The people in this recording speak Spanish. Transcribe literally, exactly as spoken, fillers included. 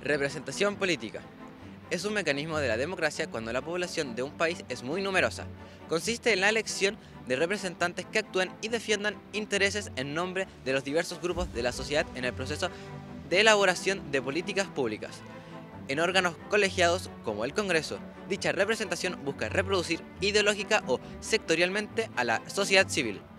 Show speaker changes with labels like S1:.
S1: Representación política. Es un mecanismo de la democracia cuando la población de un país es muy numerosa. Consiste en la elección de representantes que actúen y defiendan intereses en nombre de los diversos grupos de la sociedad en el proceso de elaboración de políticas públicas. En órganos colegiados como el Congreso, dicha representación busca reproducir ideológica o sectorialmente a la sociedad civil.